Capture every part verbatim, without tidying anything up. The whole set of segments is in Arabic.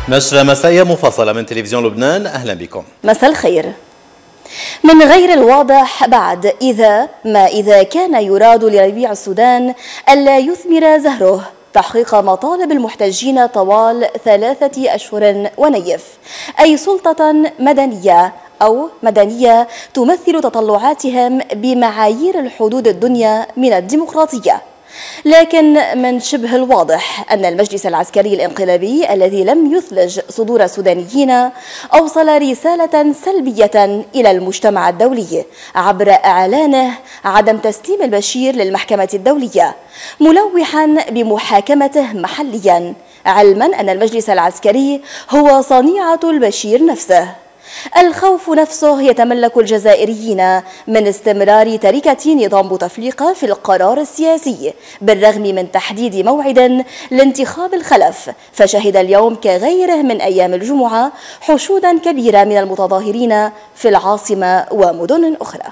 نشرة مسائية مفصلة من تلفزيون لبنان، أهلا بكم. مساء الخير. من غير الواضح بعد إذا ما إذا كان يراد لربيع السودان ألا يثمر زهره تحقيق مطالب المحتجين طوال ثلاثة أشهر ونيف، أي سلطة مدنية أو مدنية تمثل تطلعاتهم بمعايير الحدود الدنيا من الديمقراطية. لكن من شبه الواضح أن المجلس العسكري الانقلابي الذي لم يثلج صدور السودانيين أوصل رسالة سلبية إلى المجتمع الدولي عبر إعلانه عدم تسليم البشير للمحكمة الدولية، ملوحا بمحاكمته محليا، علما أن المجلس العسكري هو صنيعة البشير نفسه. الخوف نفسه يتملك الجزائريين من استمرار تركة نظام بوتفليقة في القرار السياسي بالرغم من تحديد موعد لانتخاب الخلف، فشهد اليوم كغيره من أيام الجمعة حشودا كبيرة من المتظاهرين في العاصمة ومدن أخرى.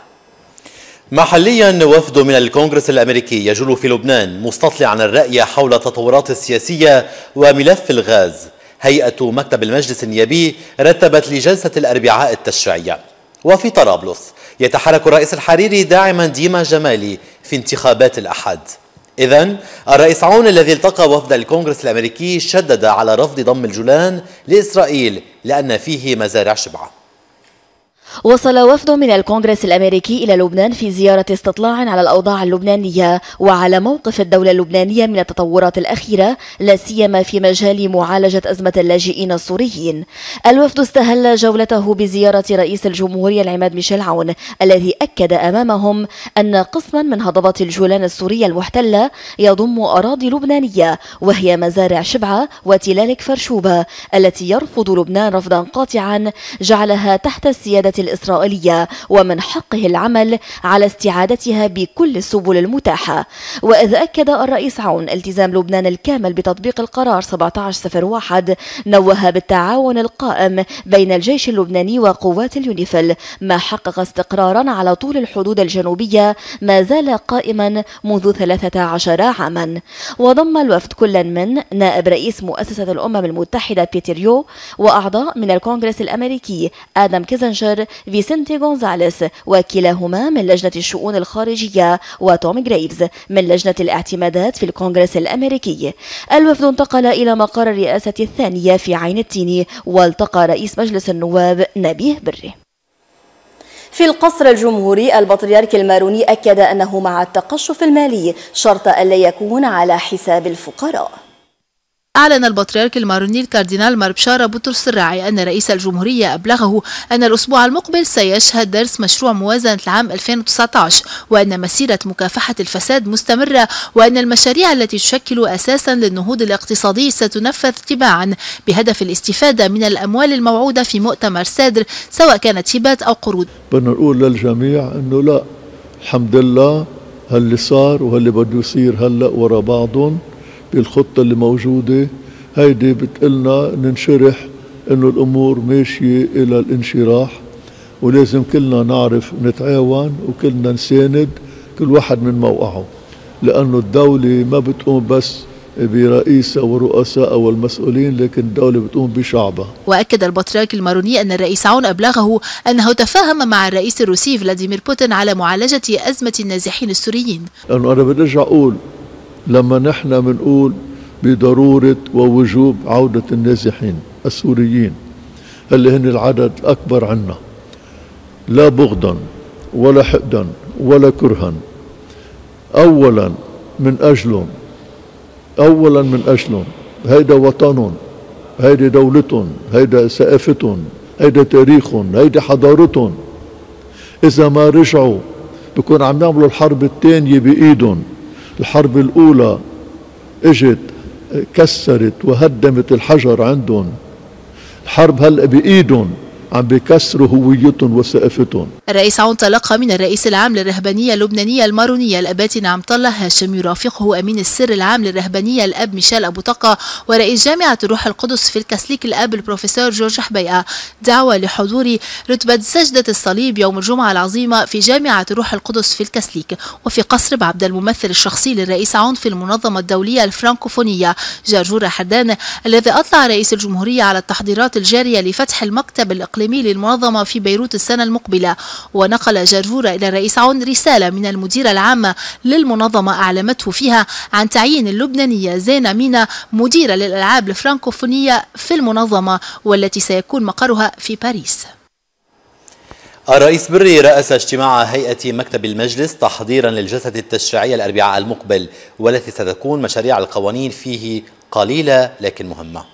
محليا وفد من الكونغرس الأمريكي يجول في لبنان مستطلعا الرأي حول التطورات السياسية وملف الغاز. هيئة مكتب المجلس النيابي رتبت لجلسة الأربعاء التشريعية. وفي طرابلس يتحرك الرئيس الحريري داعما ديما جمالي في انتخابات الأحد. إذن الرئيس عون الذي التقى وفد الكونغرس الأمريكي شدد على رفض ضم الجولان لإسرائيل لأن فيه مزارع شبعة. وصل وفد من الكونغرس الأمريكي إلى لبنان في زيارة استطلاع على الأوضاع اللبنانية وعلى موقف الدولة اللبنانية من التطورات الأخيرة، لا سيما في مجال معالجة أزمة اللاجئين السوريين. الوفد استهل جولته بزيارة رئيس الجمهورية العماد ميشيل عون الذي أكد أمامهم أن قسما من هضبة الجولان السورية المحتلة يضم أراضي لبنانية وهي مزارع شبعة وتلالك فرشوبة التي يرفض لبنان رفضا قاطعا جعلها تحت السيادة الإسرائيلية ومن حقه العمل على استعادتها بكل السبل المتاحة. وإذ أكد الرئيس عون التزام لبنان الكامل بتطبيق القرار سبعة عشر صفر واحد، نوه بالتعاون القائم بين الجيش اللبناني وقوات اليونيفيل ما حقق استقرارا على طول الحدود الجنوبية ما زال قائما منذ ثلاثة عشر عاما. وضم الوفد كلا من نائب رئيس مؤسسة الأمم المتحدة بيتريو وأعضاء من الكونغرس الأمريكي آدم كيزنجر فيسنتي غونزاليس وكلاهما من لجنة الشؤون الخارجية وتوم غريفز من لجنة الاعتمادات في الكونغرس الأمريكي. الوفد انتقل إلى مقر الرئاسة الثانية في عين التيني والتقى رئيس مجلس النواب نبيه بري. في القصر الجمهوري البطريرك الماروني أكد أنه مع التقشف المالي شرط ألا يكون على حساب الفقراء. أعلن البطريرك الماروني الكاردينال ماربشارة بطرس الراعي أن رئيس الجمهورية أبلغه أن الأسبوع المقبل سيشهد درس مشروع موازنة العام ألفين وتسعة عشر، وأن مسيرة مكافحة الفساد مستمرة، وأن المشاريع التي تشكل أساسا للنهوض الاقتصادي ستنفذ تباعا بهدف الاستفادة من الأموال الموعودة في مؤتمر سادر سواء كانت هبات أو قروض. بدنا نقول للجميع أنه لا، الحمد لله هاللي صار وهاللي بده يصير هلأ ورا بعضهم بالخطة اللي موجودة هيدي بتقلنا ننشرح انه الامور ماشية الى الانشراح، ولازم كلنا نعرف نتعاون وكلنا نساند كل واحد من موقعه، لانه الدولة ما بتقوم بس برئيسها ورؤساء والمسؤولين، لكن الدولة بتقوم بشعبها. وأكد البطريرك الماروني أن الرئيس عون أبلغه أنه تفاهم مع الرئيس الروسي فلاديمير بوتين على معالجة أزمة النازحين السوريين. لأنه أنا بدي أرجع أقول لما نحن بنقول بضرورة ووجوب عودة النازحين السوريين اللي هن العدد الأكبر عنا، لا بغضا ولا حقدا ولا كرها، أولا من أجلهم أولا من أجلهم هيدا وطنهم، هيدا دولتهم، هيدا ثقافتهم، هيدا تاريخهم، هيدا حضارتهم. إذا ما رجعوا بكون عم يعملوا الحرب الثانية بإيدهم. الحرب الأولى اجت كسرت وهدمت الحجر عندهم، الحرب هلأ بإيدهم عم بيكسروا هويتهم وثقافتهم. الرئيس عون تلقى من الرئيس العام للرهبانية اللبنانية المارونية الأباتي نعمة الله هاشم يرافقه أمين السر العام للرهبانية الأب ميشيل أبو طقة ورئيس جامعة الروح القدس في الكاثوليك الأب البروفيسور جورج حبيقة دعوة لحضور رتبة سجدة الصليب يوم الجمعة العظيمة في جامعة الروح القدس في الكاثوليك. وفي قصر بعبد الممثل الشخصي للرئيس عون في المنظمة الدولية الفرانكوفونية جرجور حدان الذي أطلع رئيس الجمهورية على التحضيرات الجارية لفتح المكتب الإقليمي للمنظمة في بيروت السنة المقبلة. ونقل جرجور إلى الرئيس عون رسالة من المديرة العامة للمنظمة أعلمته فيها عن تعيين اللبنانية زينة مينا مديرة للألعاب الفرانكوفونية في المنظمة والتي سيكون مقرها في باريس. الرئيس بري رأس اجتماع هيئة مكتب المجلس تحضيرا للجلسة التشريعية الأربعاء المقبل والتي ستكون مشاريع القوانين فيه قليلة لكن مهمة.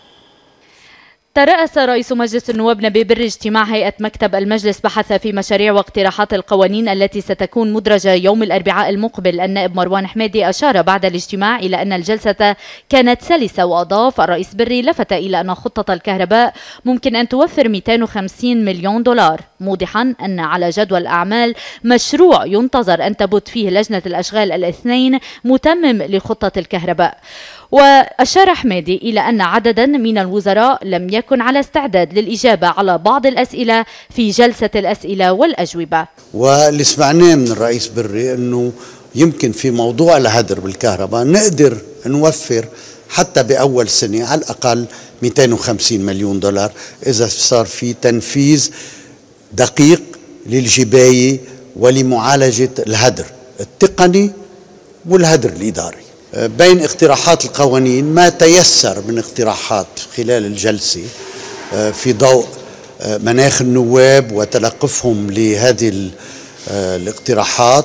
ترأس رئيس مجلس النواب نبيه بري اجتماع هيئة مكتب المجلس بحث في مشاريع واقتراحات القوانين التي ستكون مدرجة يوم الأربعاء المقبل. النائب مروان حميدي أشار بعد الاجتماع إلى أن الجلسة كانت سلسة، وأضاف الرئيس بري لفت إلى أن خطة الكهرباء ممكن أن توفر مئتين وخمسين مليون دولار، موضحا أن على جدول الأعمال مشروع ينتظر أن تبت فيه لجنة الأشغال الاثنين متمم لخطة الكهرباء. وأشار حميدي إلى أن عددا من الوزراء لم يكن على استعداد للإجابة على بعض الأسئلة في جلسة الأسئلة والأجوبة. واللي سمعناه من الرئيس بري أنه يمكن في موضوع الهدر بالكهرباء نقدر نوفر حتى بأول سنة على الأقل مئتين وخمسين مليون دولار إذا صار في تنفيذ دقيق للجباية ولمعالجة الهدر التقني والهدر الإداري. بين اقتراحات القوانين ما تيسر من اقتراحات خلال الجلسة في ضوء مناخ النواب وتلقفهم لهذه الاقتراحات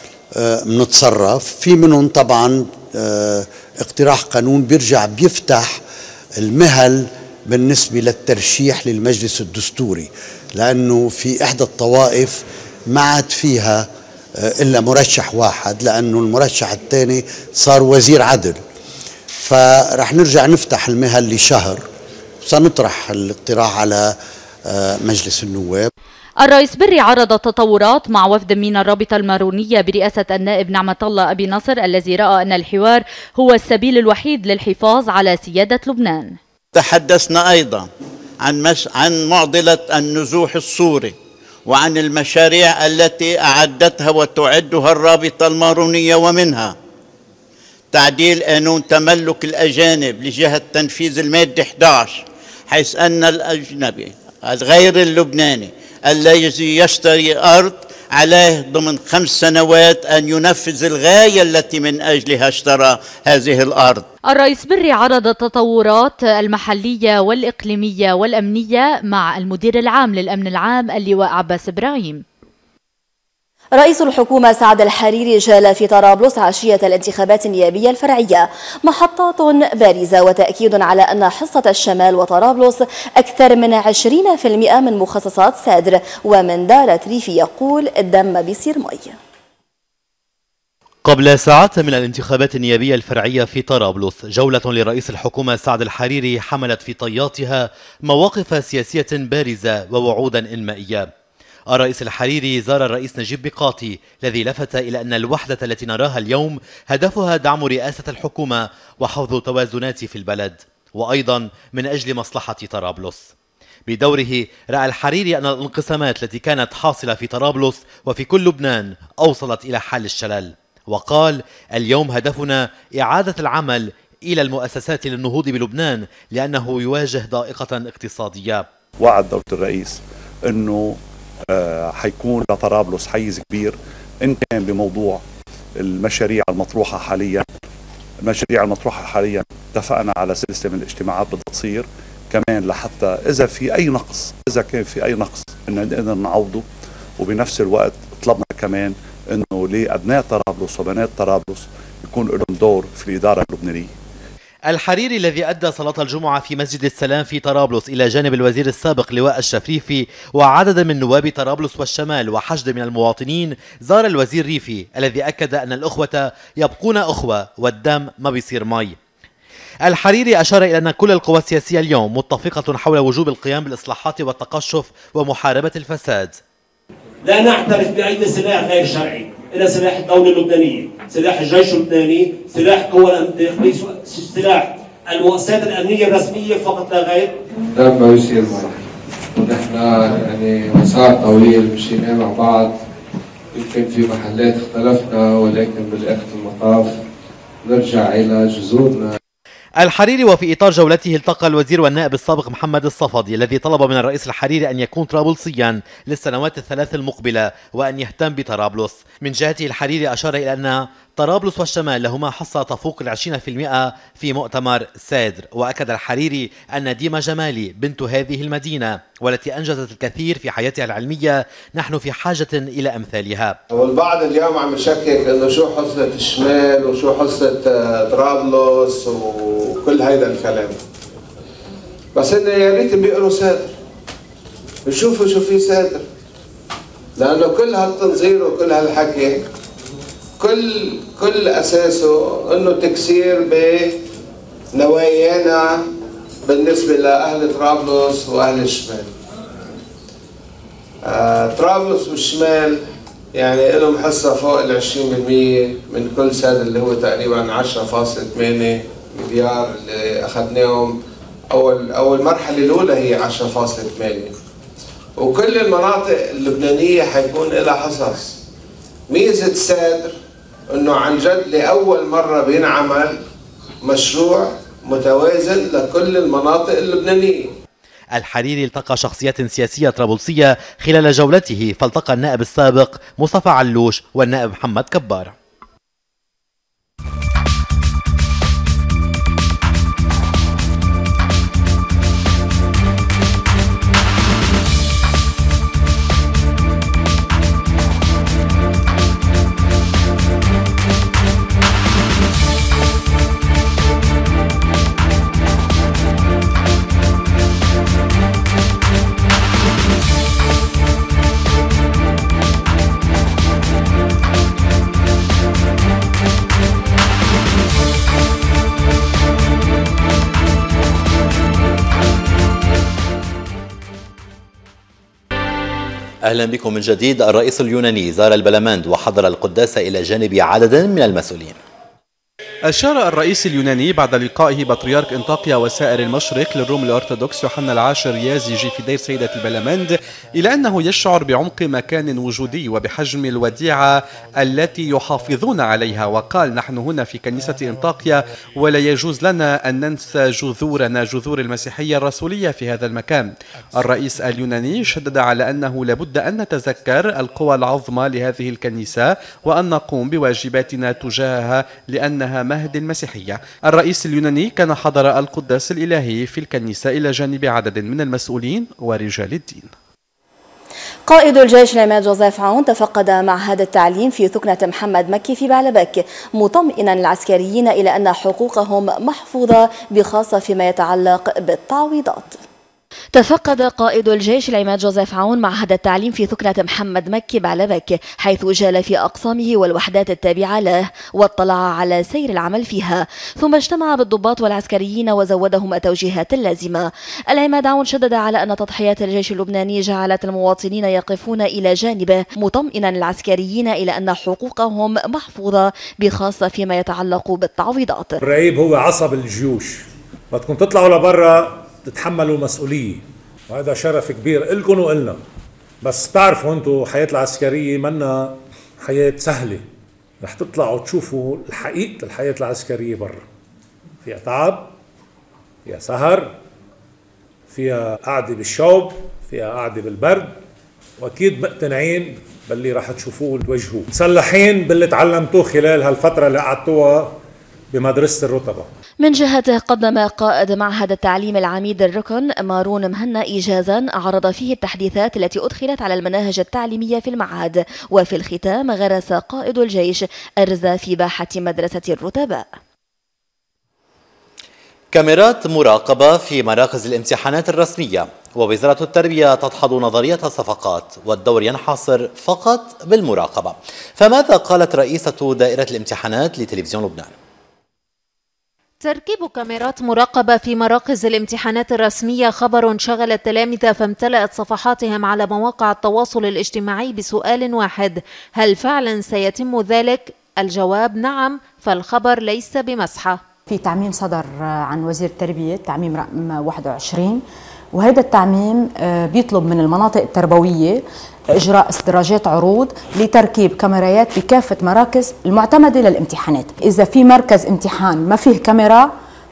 بنتصرف في منهم. طبعا اقتراح قانون بيرجع بيفتح المهل بالنسبة للترشيح للمجلس الدستوري، لأنه في إحدى الطوائف ما عاد فيها إلا مرشح واحد لأنه المرشح الثاني صار وزير عدل، فرح نرجع نفتح المهل لشهر سنطرح الاقتراح على مجلس النواب. الرئيس بري عرض التطورات مع وفد من الرابطة المارونية برئاسة النائب نعمة الله أبي نصر الذي رأى أن الحوار هو السبيل الوحيد للحفاظ على سيادة لبنان. تحدثنا أيضا عن, مش عن معضلة النزوح السوري وعن المشاريع التي أعدتها وتعدها الرابطة المارونية، ومنها تعديل قانون تملك الأجانب لجهة تنفيذ المادة إحدى عشر، حيث أن الأجنبي الغير اللبناني الذي يشتري أرض عليه ضمن خمس سنوات أن ينفذ الغاية التي من أجلها اشترى هذه الأرض. الرئيس بري عرض التطورات المحلية والإقليمية والأمنية مع المدير العام للأمن العام اللواء عباس إبراهيم. رئيس الحكومة سعد الحريري جال في طرابلس عشية الانتخابات النيابية الفرعية، محطات بارزة وتأكيد على أن حصة الشمال وطرابلس أكثر من عشرين بالمئة من مخصصات سادر، ومن دارة ريفي يقول الدم بيصير مي. قبل ساعات من الانتخابات النيابية الفرعية في طرابلس، جولة لرئيس الحكومة سعد الحريري حملت في طياتها مواقف سياسية بارزة ووعودا إنمائية. الرئيس الحريري زار الرئيس نجيب بقاطي الذي لفت إلى أن الوحدة التي نراها اليوم هدفها دعم رئاسة الحكومة وحفظ توازنات في البلد، وأيضا من أجل مصلحة طرابلس. بدوره رأى الحريري أن الانقسامات التي كانت حاصلة في طرابلس وفي كل لبنان أوصلت إلى حال الشلل، وقال اليوم هدفنا إعادة العمل إلى المؤسسات للنهوض بلبنان لأنه يواجه ضائقة اقتصادية. وعد دولة الرئيس أنه آه حيكون لطرابلس حيز كبير، إن كان بموضوع المشاريع المطروحة حاليا. المشاريع المطروحة حاليا اتفقنا على سلسلة من الاجتماعات بدها تصير كمان لحتى إذا في أي نقص إذا كان في أي نقص إنه نقدر نعوضه، وبنفس الوقت طلبنا كمان إنه لأبناء طرابلس وبنات طرابلس يكون لهم دور في الإدارة اللبنانية. الحريري الذي أدى صلاة الجمعة في مسجد السلام في طرابلس إلى جانب الوزير السابق لواء الشفريفي وعدد من نواب طرابلس والشمال وحشد من المواطنين، زار الوزير ريفي الذي أكد أن الأخوة يبقون أخوة والدم ما بيصير مي. الحريري أشار إلى أن كل القوى السياسية اليوم متفقة حول وجوب القيام بالإصلاحات والتقشف ومحاربة الفساد. لا نعترف بأي سلاح غير شرعي، إلا سلاح الدولة اللبنانية، سلاح الجيش اللبناني، سلاح قوى الداخلية، سلاح المؤسسات الأمنية الرسمية فقط لا غير. لما يصير معنا ونحن يعني مسار طويل مشينا مع بعض، يمكن في محلات اختلفنا ولكن بالآخر المطاف نرجع إلى جذورنا. الحريري وفي إطار جولته التقى الوزير والنائب السابق محمد الصفدي الذي طلب من الرئيس الحريري أن يكون طرابلسيا للسنوات الثلاث المقبلة وأن يهتم بطرابلس. من جهته الحريري أشار إلى أن طرابلس والشمال لهما حصة تفوق العشرين في المئة في مؤتمر سادر. وأكد الحريري أن ديما جمالي بنت هذه المدينة والتي أنجزت الكثير في حياتها العلمية نحن في حاجة إلى أمثالها. والبعض اليوم عم يشكك إنه شو حصة الشمال وشو حصة طرابلس وكل هيدا الكلام، بس إنه يا ريت بيقروا سادر بيشوفوا شو في سادر، لأنه كل هالتنظير وكل هالحكي كل كل أساسه إنه تكسير بنوايانا بالنسبة لأهل طرابلس وأهل الشمال. آه، طرابلس والشمال يعني لهم حصة فوق ال عشرين بالمئة من كل سادة اللي هو تقريبا عشرة فاصلة ثمانية مليار اللي أخذناهم. أول أول مرحلة الأولى هي عشرة فاصلة ثمانية، وكل المناطق اللبنانية حيكون لها حصص. ميزة سادر إنه عن جد لأول مرة بينعمل مشروع متوازن لكل المناطق اللبنانية. الحريري التقى شخصيات سياسية طرابلسية خلال جولته، فالتقى النائب السابق مصطفى علوش والنائب محمد كبار. أهلا بكم من جديد. الرئيس اليوناني زار البلمند وحضر القداس إلى جانب عدد من المسؤولين. أشار الرئيس اليوناني بعد لقائه بطريرك انطاكيا وسائر المشرق للروم الأرثوذكس يوحنا العاشر يازجي في دير سيدة البلمند إلى أنه يشعر بعمق مكان وجودي وبحجم الوديعة التي يحافظون عليها، وقال: نحن هنا في كنيسة انطاكيا ولا يجوز لنا أن ننسى جذورنا، جذور المسيحية الرسولية في هذا المكان. الرئيس اليوناني شدد على أنه لابد أن نتذكر القوى العظمى لهذه الكنيسة وأن نقوم بواجباتنا تجاهها لأنها مهد المسيحية. الرئيس اليوناني كان حضر القداس الإلهي في الكنيسة إلى جانب عدد من المسؤولين ورجال الدين. قائد الجيش العماد جوزيف عون تفقد معهد التعليم في ثكنة محمد مكي في بعلبك، مطمئنا العسكريين إلى أن حقوقهم محفوظة بخاصة فيما يتعلق بالتعويضات. تفقد قائد الجيش العماد جوزيف عون معهد التعليم في ثكنة محمد مكي بعلبك، حيث جال في أقسامه والوحدات التابعة له واطلع على سير العمل فيها، ثم اجتمع بالضباط والعسكريين وزودهم التوجيهات اللازمة. العماد عون شدد على أن تضحيات الجيش اللبناني جعلت المواطنين يقفون إلى جانبه، مطمئنا العسكريين إلى أن حقوقهم محفوظة بخاصة فيما يتعلق بالتعويضات. الرئيب هو عصب الجيوش، بدكم تطلعوا لبرا تتحملوا المسؤولية، وهذا شرف كبير إلكم وإلنا. بس تعرفوا أنتوا حياة العسكرية منا حياة سهلة، رح تطلعوا تشوفوا الحقيقة الحياة العسكرية برا، فيها تعب، فيها سهر، فيها قعدة بالشوب، فيها قعدة بالبرد، وأكيد مقتنعين باللي رح تشوفوه وتواجهوه، مسلحين باللي تعلمتوه خلال هالفترة اللي قعدتوها بمدرسة الرتبة. من جهته قدم قائد معهد التعليم العميد الركن مارون مهنا إيجازا عرض فيه التحديثات التي أدخلت على المناهج التعليمية في المعهد، وفي الختام غرس قائد الجيش أرز في باحة مدرسة الرتباء. كاميرات مراقبة في مراكز الامتحانات الرسمية، ووزارة التربية تدحض نظرية الصفقات، والدور ينحصر فقط بالمراقبة. فماذا قالت رئيسة دائرة الامتحانات لتلفزيون لبنان؟ تركيب كاميرات مراقبة في مراكز الامتحانات الرسمية خبر شغل التلامذة فامتلأت صفحاتهم على مواقع التواصل الاجتماعي بسؤال واحد: هل فعلا سيتم ذلك؟ الجواب نعم، فالخبر ليس بمزحة. في تعميم صدر عن وزير التربية، تعميم رقم واحد وعشرين، وهذا التعميم بيطلب من المناطق التربوية إجراء استدراجات عروض لتركيب كاميرات بكافة مراكز المعتمدة للامتحانات. إذا في مركز امتحان ما فيه كاميرا،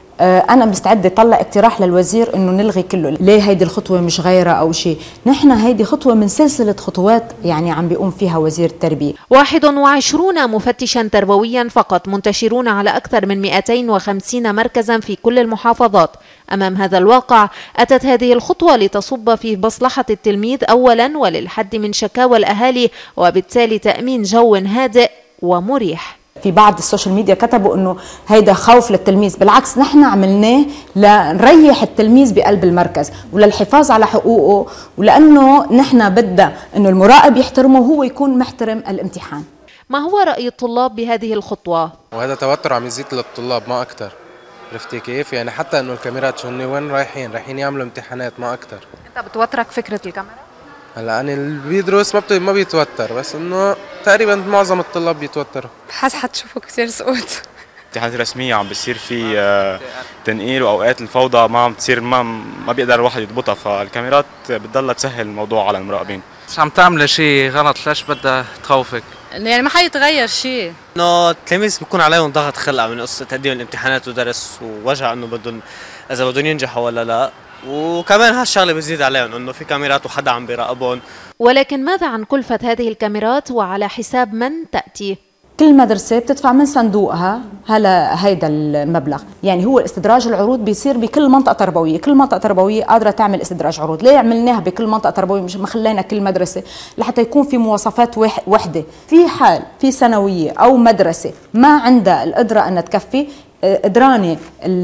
أنا مستعدة أطلع اقتراح للوزير إنه نلغي كله. ليه هيدي الخطوة مش غيرها أو شيء؟ نحن هيدي خطوة من سلسلة خطوات يعني عم بيقوم فيها وزير التربية. واحد وعشرين مفتشا تربويا فقط منتشرون على أكثر من مئتين وخمسين مركزا في كل المحافظات. أمام هذا الواقع أتت هذه الخطوة لتصب في مصلحة التلميذ أولا، وللحد من شكاوى الأهالي، وبالتالي تأمين جو هادئ ومريح. في بعض السوشيال ميديا كتبوا انه هيدا خوف للتلميذ، بالعكس نحن عملناه لنريح التلميذ بقلب المركز وللحفاظ على حقوقه، ولانه نحن بدنا انه المراقب يحترمه وهو يكون محترم الامتحان. ما هو رأي الطلاب بهذه الخطوة؟ وهذا توتر عم يزيد للطلاب ما اكثر، عرفتي كيف؟ يعني حتى انه الكاميرات شو وين رايحين؟ رايحين يعملوا امتحانات ما اكثر. انت بتوترك فكرة الكاميرا؟ هلا انا اللي بيدرس ما ما بيتوتر، بس انه تقريبا معظم الطلاب بيتوتروا. بحس حتشوفوا كثير سقوط. امتحانات رسمية عم بصير في تنقيل، واوقات الفوضى ما عم تصير، ما ما بيقدر الواحد يضبطها، فالكاميرات بتضلها تسهل الموضوع على المراقبين. مش عم تعمل شيء غلط، ليش بدها تخوفك؟ يعني ما حيتغير شيء. انه التلاميذ بيكون عليهم ضغط خلقه من قصه تقديم الامتحانات ودرس ووجع انه بدهم اذا بدهم ينجحوا ولا لا، وكمان هالشغله بتزيد عليهم انه في كاميرات وحدا عم بيراقبهم. ولكن ماذا عن كلفة هذه الكاميرات وعلى حساب من تأتي؟ كل مدرسة بتدفع من صندوقها هلا هيدا المبلغ، يعني هو استدراج العروض بيصير بكل منطقة تربوية، كل منطقة تربوية قادرة تعمل استدراج عروض. ليه عملناها بكل منطقة تربوية مش ما خلينا كل مدرسة؟ لحتى يكون في مواصفات وحدة. في حال في ثانوية أو مدرسة ما عندها القدرة أن تكفي، قدرانة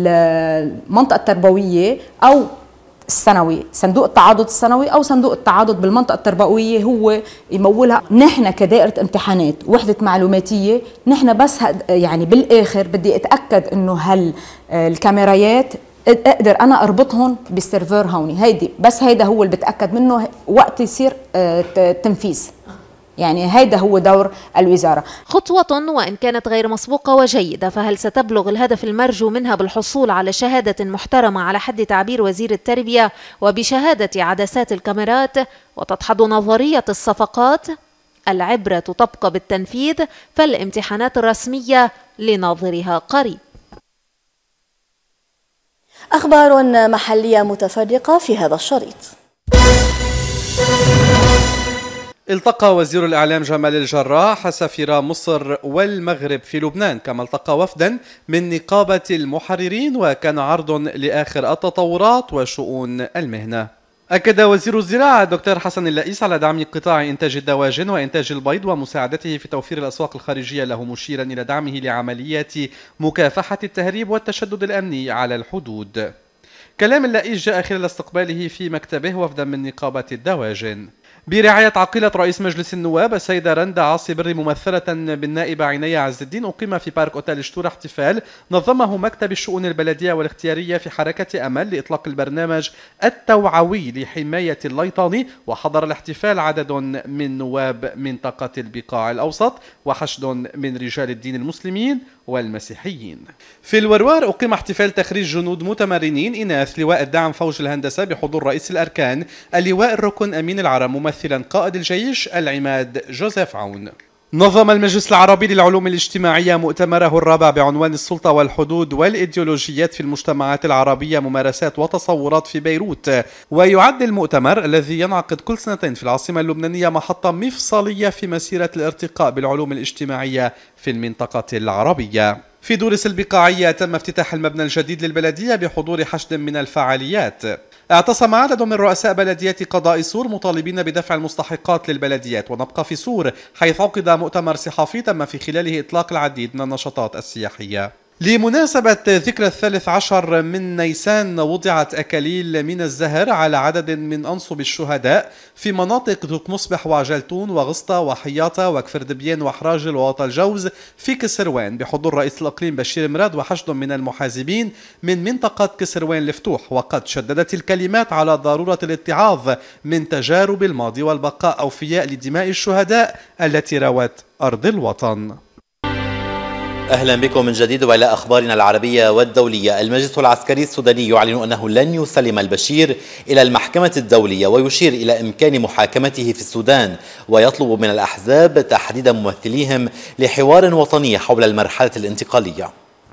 المنطقة التربوية أو السنوي، صندوق التعاضد السنوي او صندوق التعاضد بالمنطقه التربويه هو يمولها. نحن كدائره امتحانات وحده معلوماتيه، نحن بس يعني بالاخر بدي اتاكد انه هال الكاميرات اقدر انا اربطهم بالسيرفر هوني، هيدي بس هيدا هو اللي بتاكد منه وقت يصير التنفيذ. يعني هيدا هو دور الوزارة. خطوة وإن كانت غير مسبوقة وجيدة، فهل ستبلغ الهدف المرجو منها بالحصول على شهادة محترمة على حد تعبير وزير التربية وبشهادة عدسات الكاميرات وتدحض نظرية الصفقات؟ العبرة تبقى بالتنفيذ، فالامتحانات الرسمية لناظرها قريب. أخبار محلية متفرقة في هذا الشريط. التقى وزير الإعلام جمال الجراح سفير مصر والمغرب في لبنان، كما التقى وفدا من نقابة المحررين، وكان عرض لآخر التطورات وشؤون المهنة. أكد وزير الزراعة الدكتور حسن اللئيس على دعم قطاع إنتاج الدواجن وإنتاج البيض ومساعدته في توفير الأسواق الخارجية له، مشيرا إلى دعمه لعمليات مكافحة التهريب والتشدد الأمني على الحدود. كلام اللئيس جاء خلال استقباله في مكتبه وفدا من نقابة الدواجن برعاية عقيلة رئيس مجلس النواب السيدة رندا عاصي بري ممثلة بالنائبة عناية عز الدين. أقيم في بارك أوتيل شتورة احتفال نظمه مكتب الشؤون البلدية والاختيارية في حركة أمل لإطلاق البرنامج التوعوي لحماية الليطاني، وحضر الاحتفال عدد من نواب منطقة البقاع الأوسط وحشد من رجال الدين المسلمين والمسيحيين. في الوروار أقيم احتفال تخريج جنود متمرنين إناث لواء الدعم فوج الهندسة بحضور رئيس الأركان اللواء الركن أمين العرب ممثلا قائد الجيش العماد جوزيف عون. نظم المجلس العربي للعلوم الاجتماعية مؤتمره الرابع بعنوان السلطة والحدود والإيديولوجيات في المجتمعات العربية، ممارسات وتصورات في بيروت. ويعد المؤتمر الذي ينعقد كل سنتين في العاصمة اللبنانية محطة مفصلية في مسيرة الارتقاء بالعلوم الاجتماعية في المنطقة العربية. في دورس البقاعية تم افتتاح المبنى الجديد للبلدية بحضور حشد من الفعاليات. اعتصم عدد من رؤساء بلدية قضاء سور مطالبين بدفع المستحقات للبلديات. ونبقى في سور حيث عقد مؤتمر صحفي تم في خلاله إطلاق العديد من النشاطات السياحية. لمناسبة ذكرى الثالث عشر من نيسان وضعت أكاليل من الزهر على عدد من أنصب الشهداء في مناطق دوك مصبح وجلتون وغسطة وحياطة وكفر دبيان وحراجل ووطا الجوز في كسروان بحضور رئيس الإقليم بشير مراد وحشد من المحازبين من منطقة كسروان الفتوح. وقد شددت الكلمات على ضرورة الاتعاظ من تجارب الماضي والبقاء أوفياء لدماء الشهداء التي روت أرض الوطن. أهلا بكم من جديد وإلى أخبارنا العربية والدولية. المجلس العسكري السوداني يعلن أنه لن يسلم البشير إلى المحكمة الدولية ويشير إلى إمكان محاكمته في السودان، ويطلب من الأحزاب تحديد ممثليهم لحوار وطني حول المرحلة الانتقالية.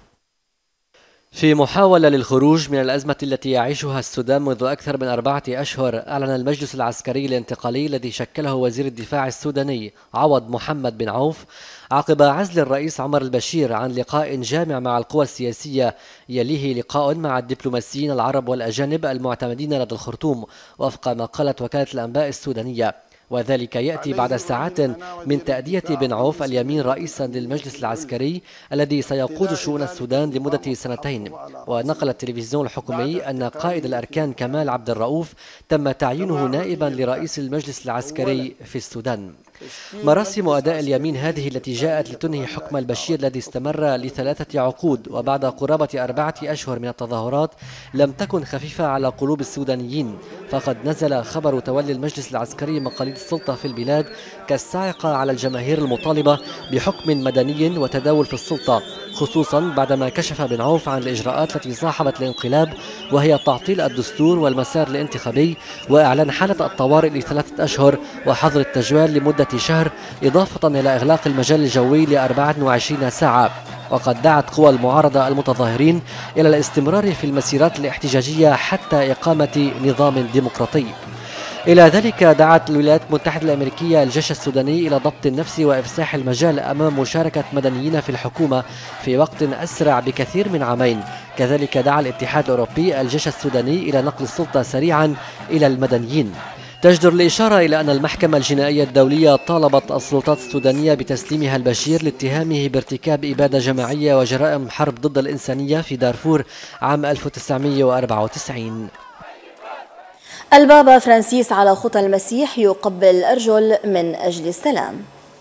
في محاولة للخروج من الأزمة التي يعيشها السودان منذ أكثر من أربعة أشهر، أعلن المجلس العسكري الانتقالي الذي شكله وزير الدفاع السوداني عوض محمد بن عوف عقب عزل الرئيس عمر البشير عن لقاء جامع مع القوى السياسية يليه لقاء مع الدبلوماسيين العرب والأجانب المعتمدين لدى الخرطوم وفق ما قالت وكالة الأنباء السودانية، وذلك يأتي بعد ساعات من تأدية بن عوف اليمين رئيسا للمجلس العسكري الذي سيقود شؤون السودان لمدة سنتين. ونقل التلفزيون الحكومي أن قائد الأركان كمال عبد الرؤوف تم تعيينه نائبا لرئيس المجلس العسكري في السودان. مراسم أداء اليمين هذه التي جاءت لتنهي حكم البشير الذي استمر لثلاثة عقود وبعد قرابة أربعة أشهر من التظاهرات لم تكن خفيفة على قلوب السودانيين، فقد نزل خبر تولي المجلس العسكري مقاليد السلطة في البلاد كالصاعقة على الجماهير المطالبة بحكم مدني وتداول في السلطة، خصوصا بعدما كشف بن عوف عن الإجراءات التي صاحبت الانقلاب، وهي تعطيل الدستور والمسار الانتخابي وإعلان حالة الطوارئ لثلاثة أشهر وحظر التجوال لمدة شهر، إضافة إلى إغلاق المجال الجوي لأربعة وعشرين ساعة. وقد دعت قوى المعارضة المتظاهرين إلى الاستمرار في المسيرات الاحتجاجية حتى إقامة نظام ديمقراطي. إلى ذلك دعت الولايات المتحدة الأمريكية الجيش السوداني إلى ضبط النفس وإفساح المجال أمام مشاركة مدنيين في الحكومة في وقت أسرع بكثير من عامين. كذلك دعا الاتحاد الأوروبي الجيش السوداني إلى نقل السلطة سريعا إلى المدنيين. تجدر الإشارة إلى أن المحكمة الجنائية الدولية طالبت السلطات السودانية بتسليمها البشير لاتهامه بارتكاب إبادة جماعية وجرائم حرب ضد الإنسانية في دارفور عام ألف وتسعمئة وأربعة وتسعين. البابا فرانسيس على خطى المسيح يقبل الأرجل من أجل السلام.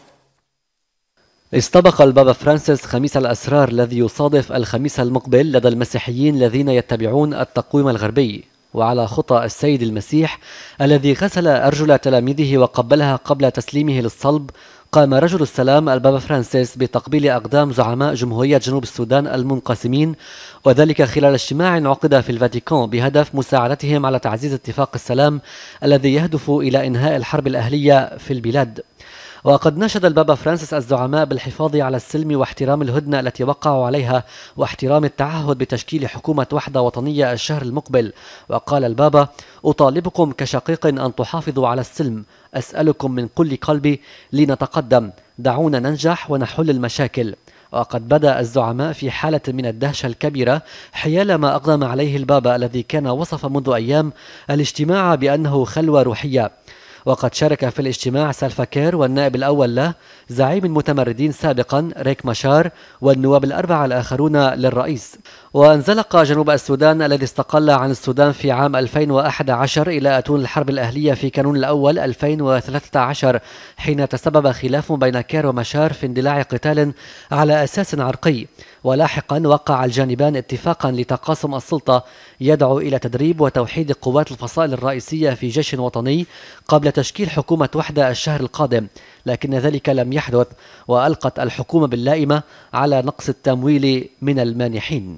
استبق البابا فرانسيس خميس الأسرار الذي يصادف الخميس المقبل لدى المسيحيين الذين يتبعون التقويم الغربي، وعلى خطى السيد المسيح الذي غسل أرجل تلاميذه وقبلها قبل تسليمه للصلب. قام رجل السلام البابا فرانسيس بتقبيل أقدام زعماء جمهورية جنوب السودان المنقسمين، وذلك خلال اجتماع عقد في الفاتيكان بهدف مساعدتهم على تعزيز اتفاق السلام الذي يهدف إلى إنهاء الحرب الأهلية في البلاد. وقد ناشد البابا فرانسيس الزعماء بالحفاظ على السلم واحترام الهدنة التي وقعوا عليها واحترام التعهد بتشكيل حكومة وحدة وطنية الشهر المقبل. وقال البابا: أطالبكم كشقيق أن تحافظوا على السلم، أسألكم من كل قلبي لنتقدم، دعونا ننجح ونحل المشاكل. وقد بدأ الزعماء في حالة من الدهشة الكبيرة حيال ما أقدم عليه البابا الذي كان وصف منذ أيام الاجتماع بأنه خلوة روحية. وقد شارك في الاجتماع سالفاكير والنائب الأول له زعيم المتمردين سابقا ريك مشار والنواب الأربعة الآخرون للرئيس. وانزلق جنوب السودان الذي استقل عن السودان في عام ألفين وأحد عشر إلى أتون الحرب الأهلية في كانون الأول ألفين وثلاثة عشر، حين تسبب خلاف بين كير ومشار في اندلاع قتال على أساس عرقي. ولاحقا وقع الجانبان اتفاقا لتقاسم السلطة يدعو إلى تدريب وتوحيد قوات الفصائل الرئيسية في جيش وطني قبل تشكيل حكومة وحدة الشهر القادم، لكن ذلك لم يحدث، وألقت الحكومة باللائمة على نقص التمويل من المانحين.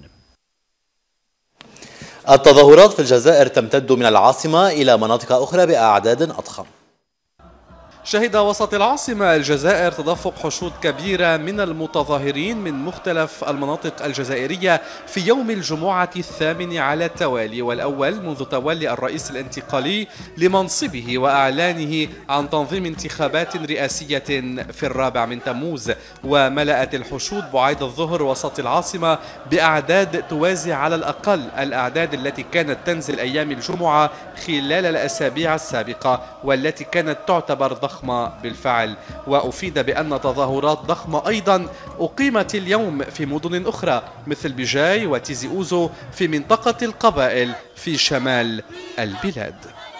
التظاهرات في الجزائر تمتد من العاصمة إلى مناطق أخرى بأعداد أضخم. شهد وسط العاصمة الجزائر تدفق حشود كبيرة من المتظاهرين من مختلف المناطق الجزائرية في يوم الجمعة الثامن على التوالي، والأول منذ تولي الرئيس الانتقالي لمنصبه وأعلانه عن تنظيم انتخابات رئاسية في الرابع من تموز. وملأت الحشود بعيد الظهر وسط العاصمة بأعداد توازي على الأقل الأعداد التي كانت تنزل أيام الجمعة خلال الأسابيع السابقة، والتي كانت تعتبر ضخمة ضخمة بالفعل. وأفيد بأن تظاهرات ضخمة أيضا أقيمت اليوم في مدن أخرى مثل بجاي وتيزي أوزو في منطقة القبائل في شمال البلاد.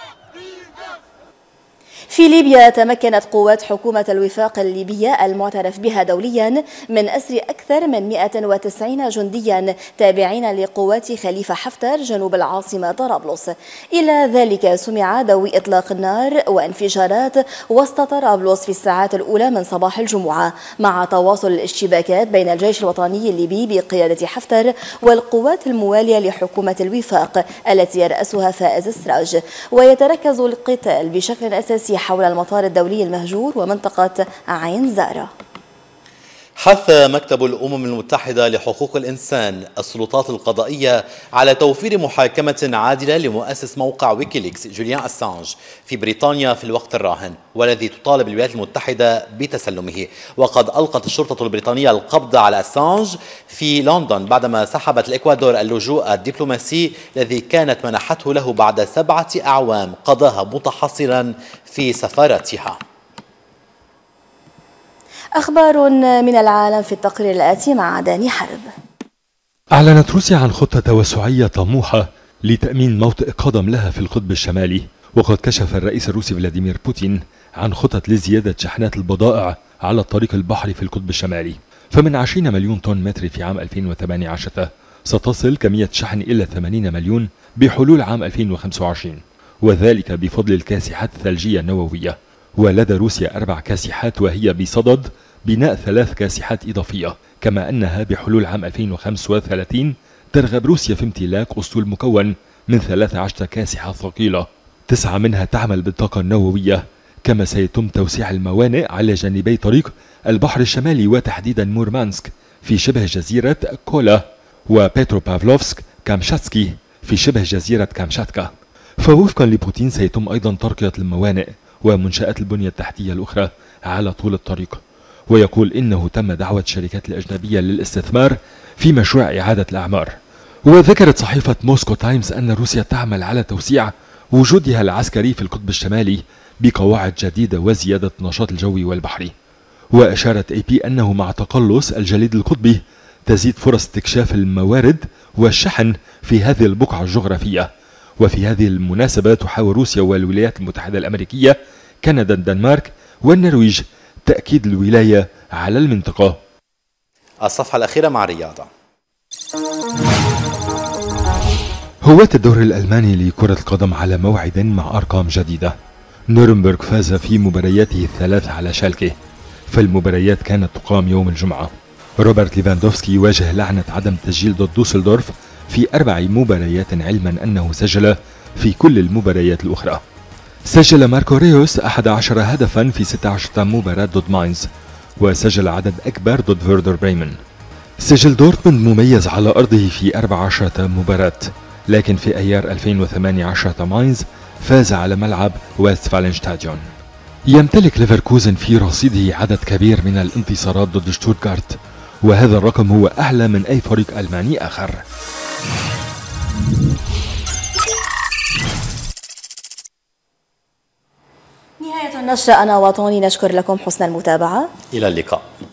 في ليبيا تمكنت قوات حكومة الوفاق الليبية المعترف بها دوليا من أسر أكثر من مئة وتسعين جنديا تابعين لقوات خليفة حفتر جنوب العاصمة طرابلس. إلى ذلك سمع دوي إطلاق النار وانفجارات وسط طرابلس في الساعات الأولى من صباح الجمعة، مع تواصل الاشتباكات بين الجيش الوطني الليبي بقيادة حفتر والقوات الموالية لحكومة الوفاق التي يرأسها فائز السراج. ويتركز القتال بشكل أساسي حول المطار الدولي المهجور ومنطقة عين زارة. حث مكتب الأمم المتحدة لحقوق الإنسان السلطات القضائية على توفير محاكمة عادلة لمؤسس موقع ويكيليكس جوليان أسانج في بريطانيا في الوقت الراهن، والذي تطالب الولايات المتحدة بتسلمه. وقد ألقت الشرطة البريطانية القبض على أسانج في لندن بعدما سحبت الإكوادور اللجوء الدبلوماسي الذي كانت منحته له بعد سبعة أعوام قضاها متحصرا في سفارتها. أخبار من العالم في التقرير الآتي مع داني حرب. أعلنت روسيا عن خطة توسعية طموحة لتأمين موطئ قدم لها في القطب الشمالي، وقد كشف الرئيس الروسي فلاديمير بوتين عن خطط لزيادة شحنات البضائع على الطريق البحري في القطب الشمالي. فمن عشرين مليون طن متر في عام ألفين وثمانية عشر ستصل كمية شحن إلى ثمانين مليون بحلول عام ألفين وخمسة وعشرين، وذلك بفضل الكاسحات الثلجية النووية. ولدى روسيا أربع كاسحات وهي بصدد بناء ثلاث كاسحات إضافية، كما أنها بحلول عام ألفين وخمسة وثلاثين ترغب روسيا في امتلاك أسطول مكون من ثلاث عشرة كاسحة ثقيلة، تسعة منها تعمل بالطاقة النووية. كما سيتم توسيع الموانئ على جانبي طريق البحر الشمالي وتحديدا مورمانسك في شبه جزيرة كولا، وبيتروبافلوفسك كامشاتسكي في شبه جزيرة كامشاتكا. فوفقا لبوتين سيتم أيضا ترقية الموانئ ومنشآت البنية التحتية الأخرى على طول الطريق. ويقول إنه تم دعوة الشركات الأجنبية للاستثمار في مشروع إعادة الأعمار. وذكرت صحيفة موسكو تايمز أن روسيا تعمل على توسيع وجودها العسكري في القطب الشمالي بقواعد جديدة وزيادة النشاط الجوي والبحري. وأشارت اي بي أنه مع تقلص الجليد القطبي تزيد فرص استكشاف الموارد والشحن في هذه البقعة الجغرافية. وفي هذه المناسبة تحاول روسيا والولايات المتحدة الأمريكية كندا الدنمارك والنرويج تأكيد الولاية على المنطقة. الصفحة الأخيرة مع الرياضة. هواة الدوري الألماني لكرة القدم على موعد مع أرقام جديدة. نورنبرغ فاز في مبارياته الثلاث على شالكي، فالمباريات كانت تقام يوم الجمعة. روبرت ليفاندوفسكي يواجه لعنة عدم تسجيل ضد دوسلدورف في أربع مباريات، علما أنه سجل في كل المباريات الأخرى. سجل ماركو ريوس أحد عشر هدفا في ستة عشر مباراة ضد ماينز، وسجل عدد أكبر ضد فيردر بريمن. سجل دورتموند مميز على أرضه في أربع عشرة مباراة، لكن في أيار ألفين وثمانية عشر ماينز فاز على ملعب ويستفالنشتاديون. يمتلك ليفركوزن في رصيده عدد كبير من الانتصارات ضد شتوتغارت، وهذا الرقم هو أعلى من أي فريق ألماني آخر. نهاية النشرة. أنا وطوني نشكر لكم حسن المتابعة. إلى اللقاء.